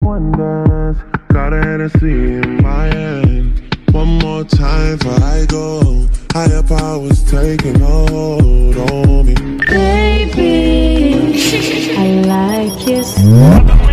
one dance. Got a Hennessy in my hand. One more time before I go. Higher powers taking a hold on me. Baby, I like you so.